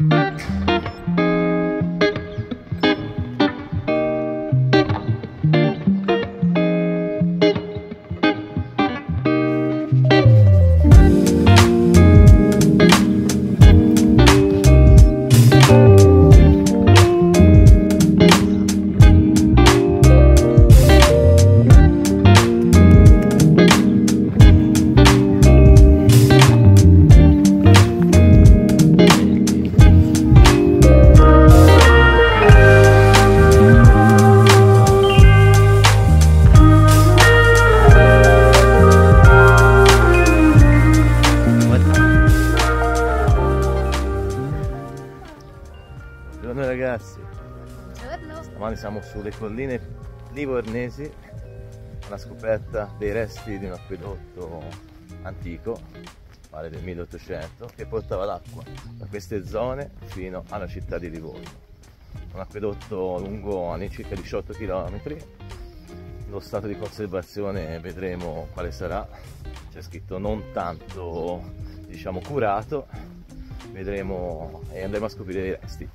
Buongiorno ragazzi, Buongiorno. stamani siamo sulle colline livornesi alla scoperta dei resti di un acquedotto antico, pare del 1800, che portava l'acqua da queste zone fino alla città di Livorno. Un acquedotto lungo all'incirca 18 km, lo stato di conservazione vedremo quale sarà, c'è scritto non tanto diciamo curato, vedremo e andremo a scoprire i resti.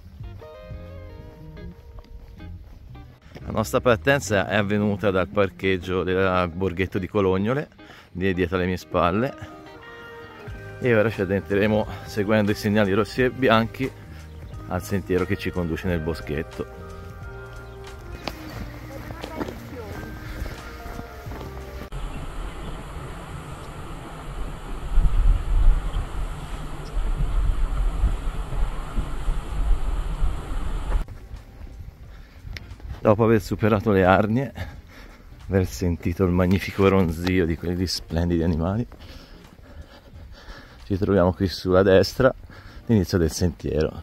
La nostra partenza è avvenuta dal parcheggio del borghetto di Colognole, lì dietro alle mie spalle, e ora ci addentreremo seguendo i segnali rossi e bianchi al sentiero che ci conduce nel boschetto. Dopo aver superato le arnie, aver sentito il magnifico ronzio di quegli splendidi animali, ci troviamo qui sulla destra, l'inizio del sentiero.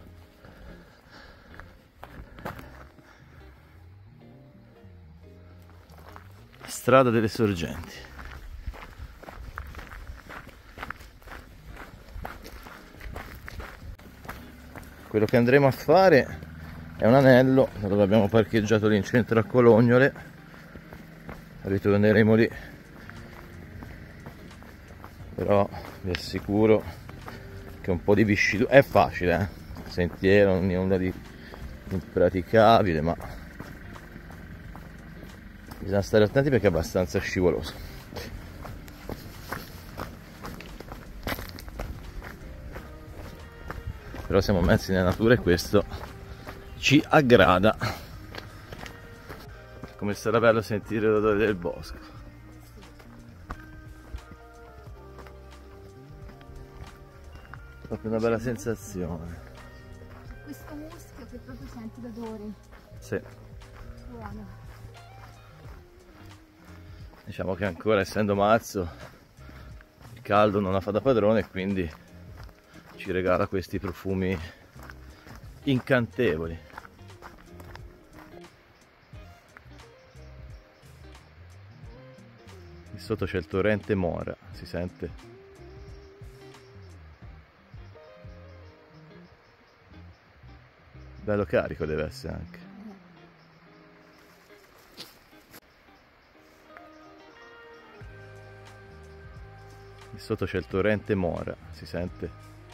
Strada delle Sorgenti. Quello che andremo a fare è un anello dove abbiamo parcheggiato lì in centro a Colognole, ritorneremo lì, però vi assicuro che un po' di viscidu è facile, sentiero, non è nulla di impraticabile, ma bisogna stare attenti perché è abbastanza scivoloso. Però siamo messi nella natura e questo ci aggrada. Come sarà bello sentire l'odore del bosco. Proprio una bella sensazione. Questo muschio che proprio senti l'odore. Sì. Buono. Diciamo che ancora essendo marzo il caldo non la fa da padrone e quindi ci regala questi profumi incantevoli. Qui sotto c'è il torrente Mora, si sente? Bello carico deve essere anche. Qui sotto c'è il torrente Mora, si sente?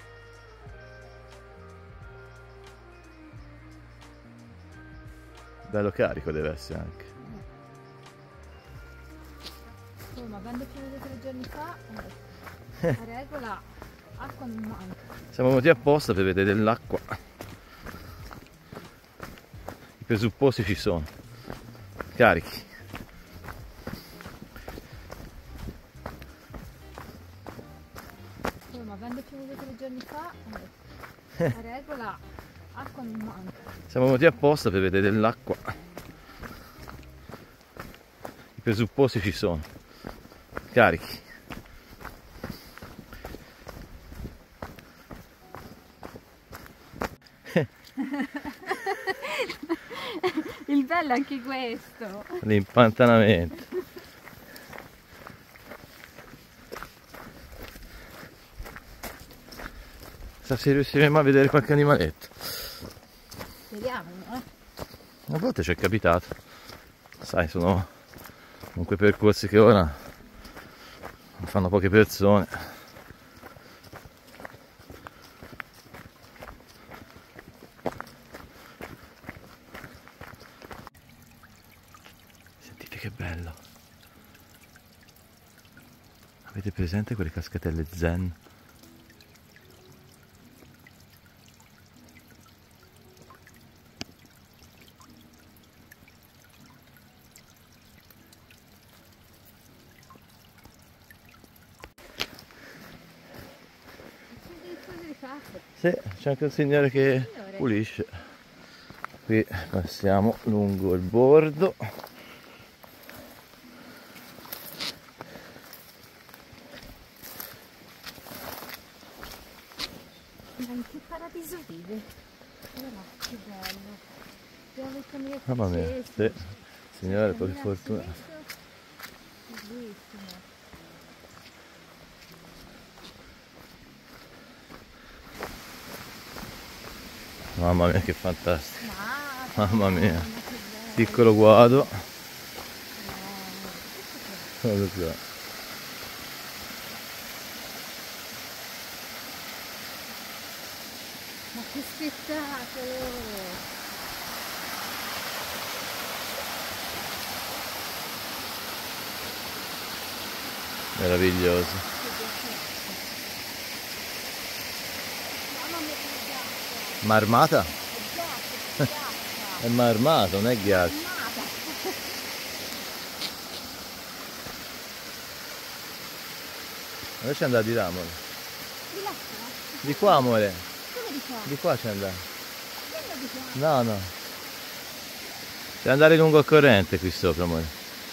Bello carico deve essere anche. Oh, ma quando piove 3 giorni fa, la regola, acqua non manca. Siamo venuti apposta per vedere dell'acqua. I presupposti ci sono. Carichi. Oh, ma quando piove 3 giorni fa, la regola, acqua non manca. Siamo venuti apposta per vedere dell'acqua. I presupposti ci sono. Carichi. Il bello è anche questo. L'impantanamento. Chissà se riusciremo a vedere qualche animaletto. Vediamo, A volte ci è capitato. Sai, sono comunque percorsi che ora non fanno poche persone. che bello. Avete presente quelle cascatelle zen? Sì, c'è anche un signore che pulisce. Qui passiamo lungo il bordo. In che paradiso vive? Guarda, che bello. Dove il camminetto Mamma mia, acceso. sì. Signore, per Cammina fortuna. acceso. Bellissimo. Mamma mia, che fantastico. Mamma Mamma mia. che bello. Piccolo guado. Non lo so. Ma che spettacolo! Meraviglioso. Mamma mia che ghiaccia! Marmata? È ghiaccia! È marmata, non è ghiaccio. Armata! Dove c'è andato di là, amore? Di là? Di qua, amore. Come di qua? Di qua c'è andato. Quello di qua? No, no. Devi andare lungo il corrente qui sopra, amore.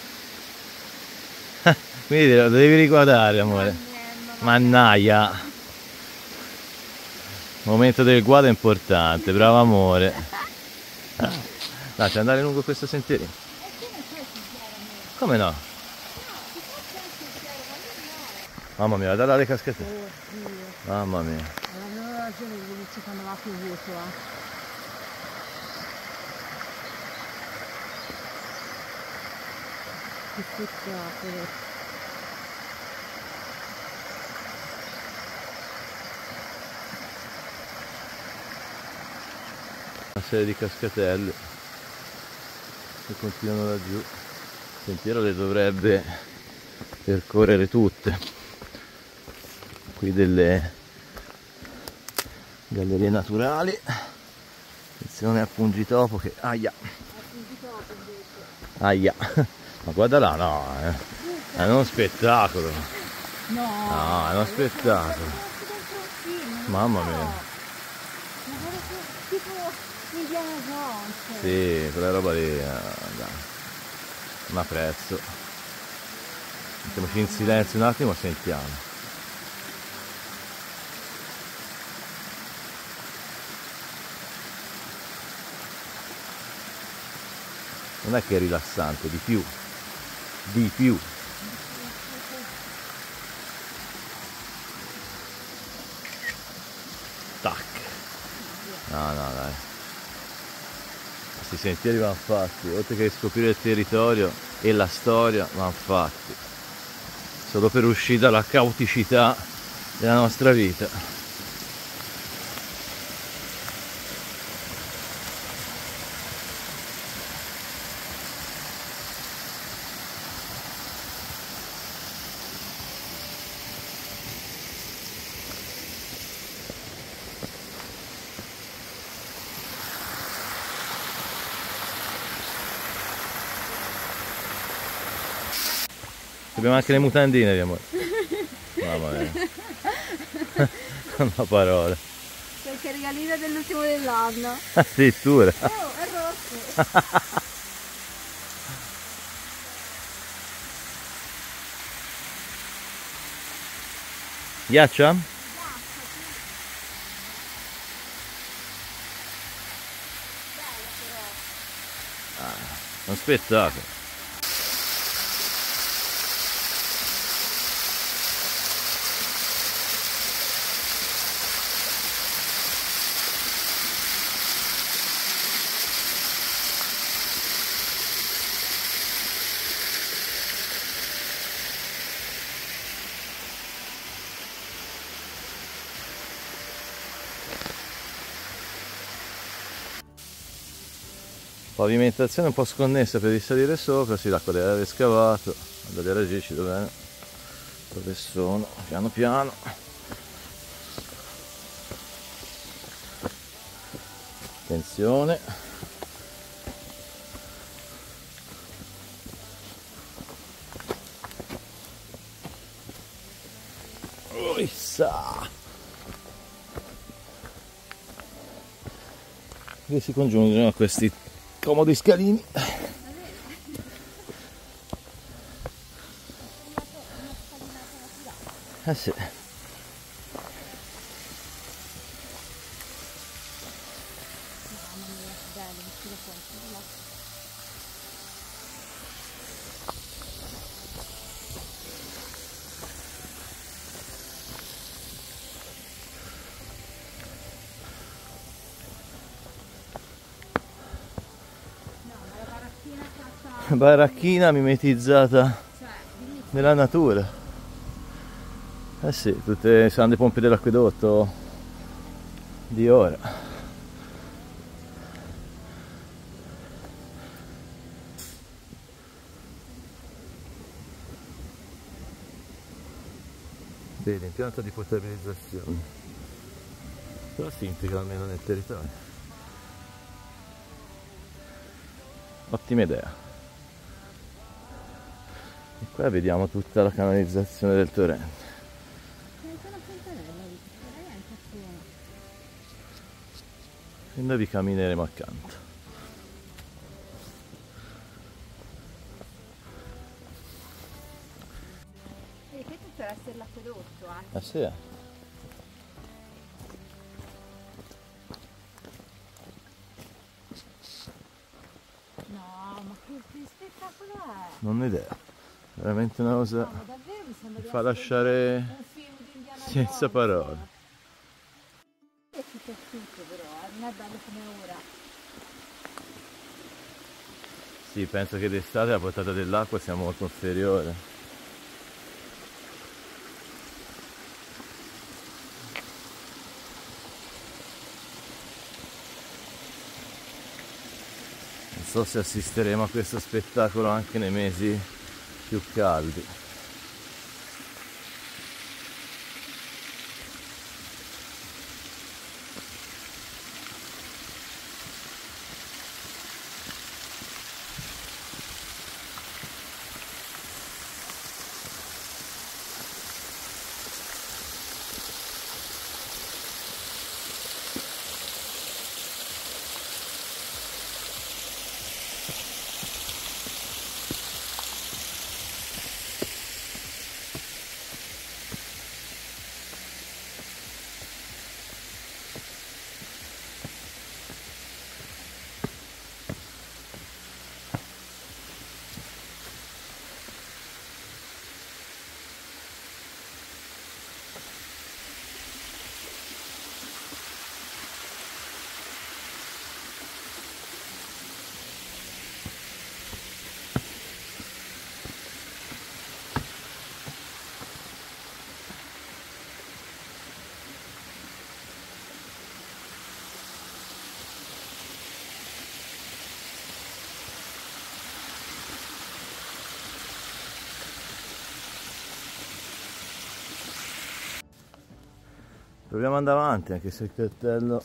Quindi lo devi riguardare, amore. Mannaia. Il momento del guado è importante, bravo amore. No, c'è andare lungo questo sentiero. Come no? Mamma mia, guarda là le cascate. Oddio. Mamma mia. Avevo ragione all'inizio quando va piovuto, Che spettacolo. Una serie di cascatelle che continuano laggiù. Il sentiero le dovrebbe percorrere tutte. Qui delle gallerie naturali. Attenzione al pungitopo che... Aia! Aia! Ma guarda là, no! È uno spettacolo! No, è uno spettacolo! Mamma mia! Ma guarda tipo Indiana Jones. Sì, quella roba lì, dai. Non ha prezzo. Mettiamoci in silenzio un attimo e sentiamo. Non è che è rilassante, di più. Di più. Tac. No, no, dai. Questi sentieri vanno fatti, oltre che scoprire il territorio e la storia, vanno fatti. Solo per uscire dalla caoticità della nostra vita. Abbiamo anche le mutandine di amore. Mamma mia. Non ho parole. Perché regalino dell'ultimo dell'anno. Addirittura. Oh, è rosso. Ghiaccia? Un spettacolo. Pavimentazione un po' sconnessa per risalire sopra, sì, l'acqua deve aver scavato, guarda le radici dove sono, piano piano. Attenzione. Oissa! Che si congiungono a questi comodi scalini. Eh sì. Baracchina mimetizzata nella natura. Eh sì, tutte saranno dei pompe dell'acquedotto di ora. Vedi, impianto di potabilizzazione. Però si integra almeno nel territorio. Ottima idea. E qua vediamo tutta la canalizzazione del torrente. E noi vi cammineremo accanto. E questo deve essere l'acquedotto, Ah sì? No, ma che spettacolo è? Non ho idea. Veramente una cosa No, ma davvero mi sembra che di fa essere lasciare un film di Indiana senza Jones. parole. È tutto però, non è bello come ora. Sì, penso che d'estate la portata dell'acqua sia molto inferiore. Non so se assisteremo a questo spettacolo anche nei mesi più caldi. Proviamo ad andare avanti, anche se il cartello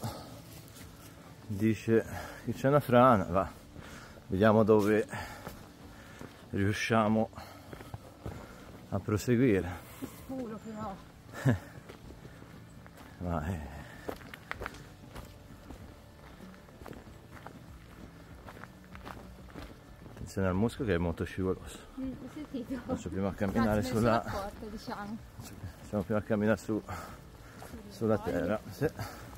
dice che c'è una frana. Va, vediamo dove riusciamo a proseguire. Che culo però. Vai. Attenzione al muschio che è molto scivoloso. Ho sentito. Faccio prima a camminare Anzi, me ne sulla. sono accorta, diciamo. Facciamo prima a camminare sulla terra. Sì.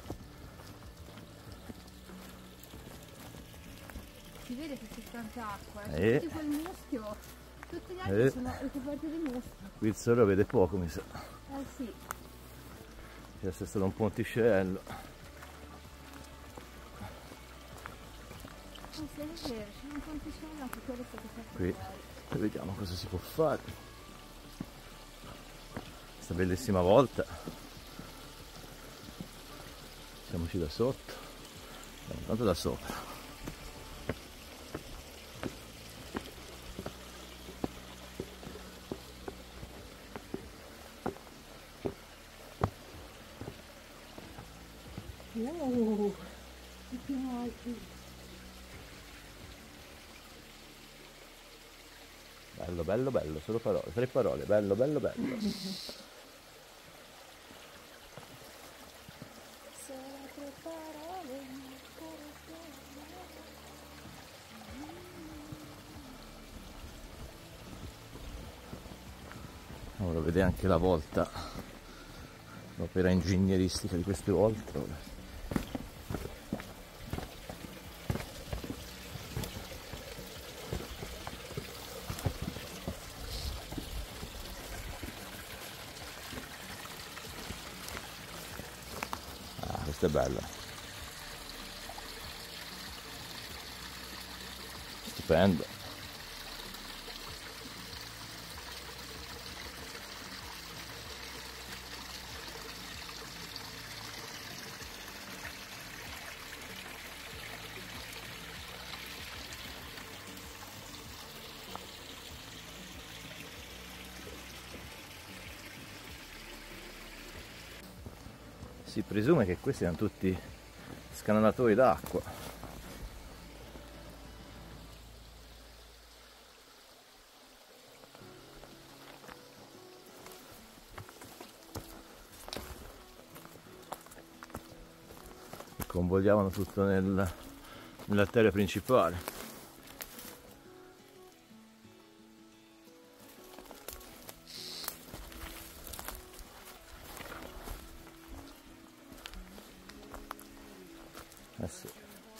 Si vede che c'è tanta acqua, tutti quel muschio, tutti gli altri sono ricoperti di muschio. Qui il sole lo vede poco, mi sa. Eh sì. C'è stato un ponticello. Sì, è vero, c'è un ponticello anche quello è stato fatto Qui fuori. vediamo cosa si può fare. Questa bellissima volta. Siamoci da sotto. Intanto da sopra. Siamo alti. Bello, bello, bello, solo parole, 3 parole, bello, bello, bello. Ora vede anche la volta, l'opera ingegneristica di queste volte. Ora. Ah, questo è bello. Stupendo. Si presume che questi siano tutti scanalatori d'acqua. Che convogliavano tutto nell'arteria principale. Eh sì.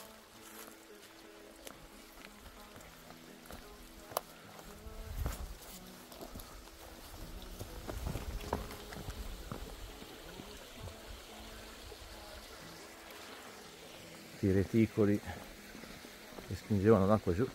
I reticoli che spingevano l'acqua giù.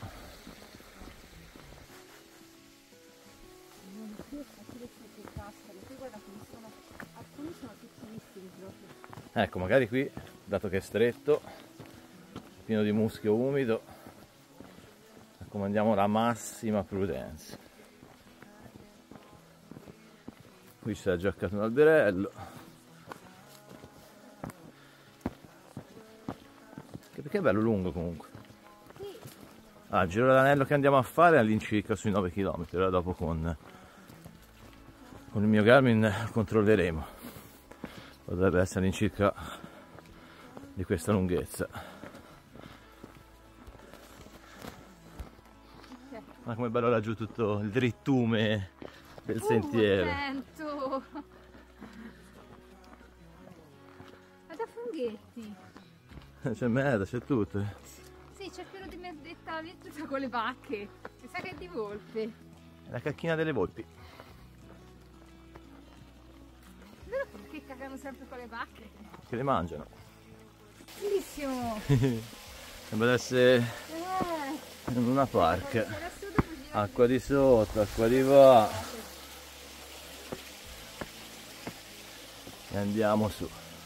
Ecco, magari qui, dato che è stretto, pieno di muschio umido, raccomandiamo la massima prudenza. Qui c'è giaccato un alberello, che è bello lungo comunque. Ah, il giro dell'anello che andiamo a fare è all'incirca sui 9 km, ora dopo con il mio Garmin controlleremo. Potrebbe essere all'incirca di questa lunghezza. Ma com'è bello laggiù tutto il drittume del sentiero. Attento! È da funghetti. C'è merda, c'è tutto. Sì, c'è quello di merdetta tutta con le vacche. Si sa che è di volpe. È la cacchina delle volpi. Vero perché cagano sempre con le vacche? Che le mangiano. Bellissimo! Sembra di essere in una park. Acqua di sotto, acqua di qua. E andiamo su.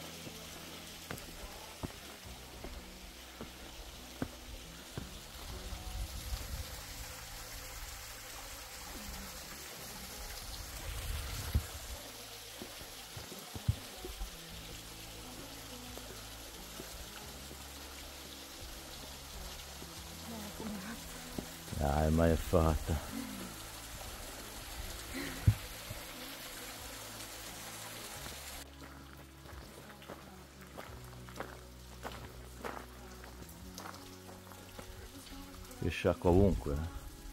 Dai, mai è fatta. Qui sciacqua ovunque.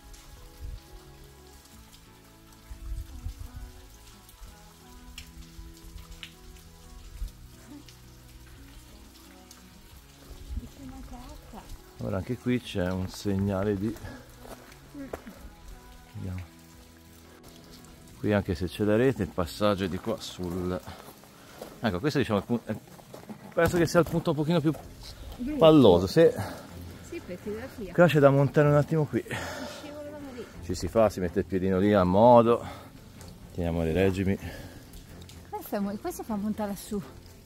Ora anche qui c'è un segnale di... Vediamo. Qui anche se c'è la rete il passaggio è di qua sul... Ecco, questo diciamo penso che sia il punto un pochino più palloso. Se... Sì, perché da qui. Qua c'è da montare un attimo qui. Ci si fa, si mette il piedino lì a modo. Teniamo le reggimi. Questo fa montare lassù.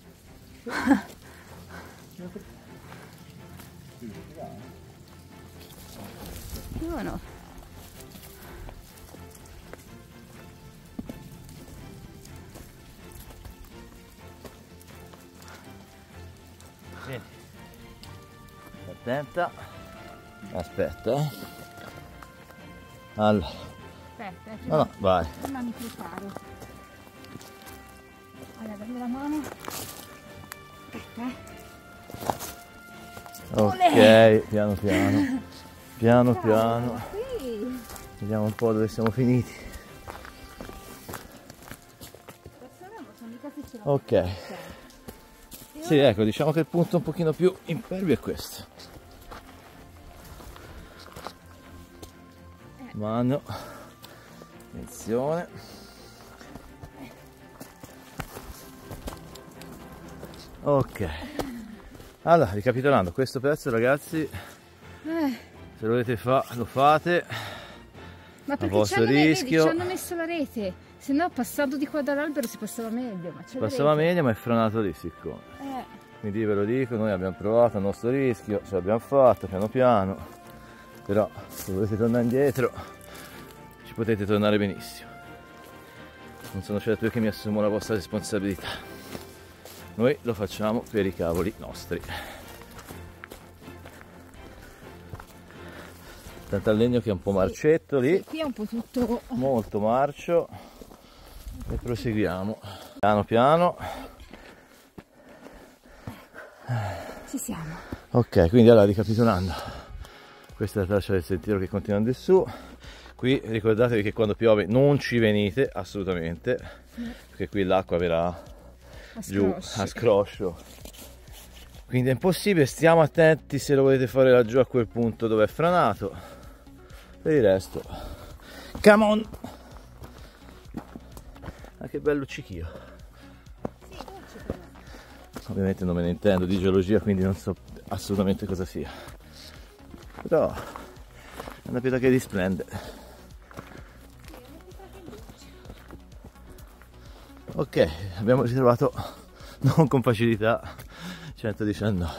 Buono. Senti, attenta, aspetta, allora, aspetta, no, vai, prima mi preparo. Allora, dammi la mano, aspetta, ok, piano piano, piano bravo, piano, sì. vediamo un po' dove siamo finiti. Ok, sì, ecco, diciamo che il punto un pochino più impervio è questo. Mano, attenzione. Ok, allora, ricapitolando, questo pezzo ragazzi, se lo volete fare, lo fate. Ma a perché vostro vedi, rischio. ci hanno messo la rete, se no passando di qua dall'albero si passava meglio, ma c'è Passava la rete. meglio, ma è frenato lì siccome. Quindi ve lo dico, noi abbiamo provato a nostro rischio, ce l'abbiamo fatto piano piano, però se volete tornare indietro ci potete tornare benissimo. Non sono certo io che mi assumo la vostra responsabilità, noi lo facciamo per i cavoli nostri. Tanto al legno che è un po' marcetto lì, Sì, qui è un po' tutto molto marcio, e proseguiamo piano piano. Ci siamo. Ok, quindi allora ricapitolando, questa è la traccia del sentiero che continua in su. Qui ricordatevi che quando piove non ci venite assolutamente, perché qui l'acqua verrà giù a scroscio, quindi è impossibile. Stiamo attenti se lo volete fare laggiù a quel punto dove è franato. Per il resto, come on! Ah, che bello cicchio. Ovviamente non me ne intendo di geologia, quindi non so assolutamente cosa sia, però è una pietra che risplende. Ok, abbiamo ritrovato non con facilità 119.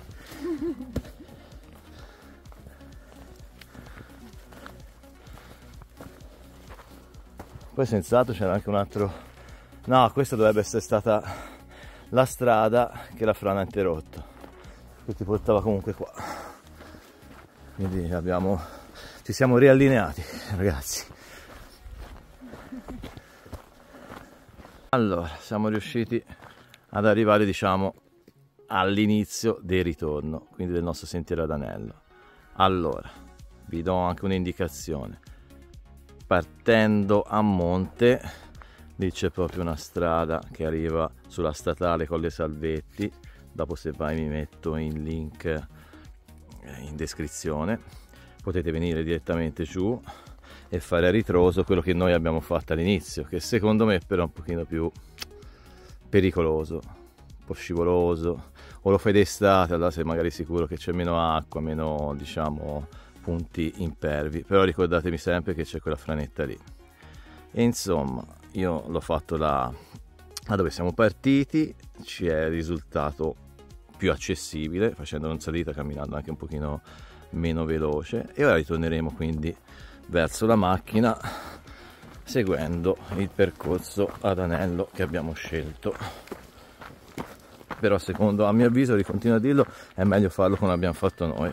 Poi senz'altro c'era anche un altro, no, questa dovrebbe essere stata la strada che la frana ha interrotto, che ti portava comunque qua, quindi ci siamo riallineati ragazzi. Allora siamo riusciti ad arrivare, diciamo, all'inizio del ritorno, quindi del nostro sentiero ad anello. Allora vi do anche un'indicazione: partendo a monte lì c'è proprio una strada che arriva sulla statale Colle Salvetti, dopo se vai mi metto in link in descrizione, potete venire direttamente giù e fare a ritroso quello che noi abbiamo fatto all'inizio, che secondo me però è un pochino più pericoloso, un po' scivoloso, o lo fai d'estate, allora sei magari sicuro che c'è meno acqua, meno, diciamo, punti impervi, però ricordatevi sempre che c'è quella franetta lì. E insomma, io l'ho fatto da dove siamo partiti, ci è risultato più accessibile, facendo in salita, camminando anche un pochino meno veloce, e ora ritorneremo quindi verso la macchina seguendo il percorso ad anello che abbiamo scelto. Però secondo, a mio avviso, continuo a dirlo, è meglio farlo come abbiamo fatto noi.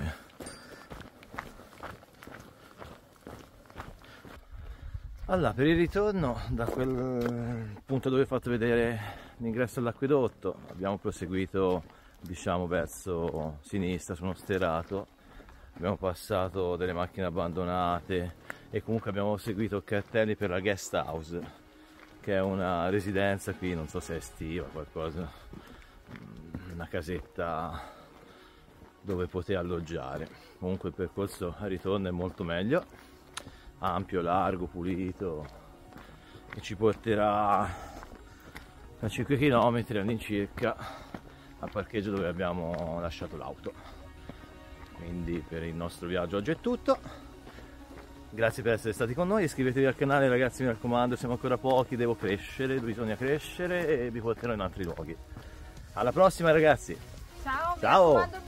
Allora, per il ritorno da quel punto dove ho fatto vedere l'ingresso all'acquedotto abbiamo proseguito, diciamo, verso sinistra su uno sterrato, abbiamo passato delle macchine abbandonate e comunque abbiamo seguito cartelli per la guest house, che è una residenza qui, non so se è estiva, qualcosa, una casetta dove poter alloggiare. Comunque il percorso al ritorno è molto meglio, ampio, largo, pulito, e ci porterà a 5 km all'incirca al parcheggio dove abbiamo lasciato l'auto. Quindi per il nostro viaggio oggi è tutto, grazie per essere stati con noi, iscrivetevi al canale ragazzi, mi raccomando, siamo ancora pochi, devo crescere, bisogna crescere, e vi porterò in altri luoghi. Alla prossima ragazzi, ciao, ciao.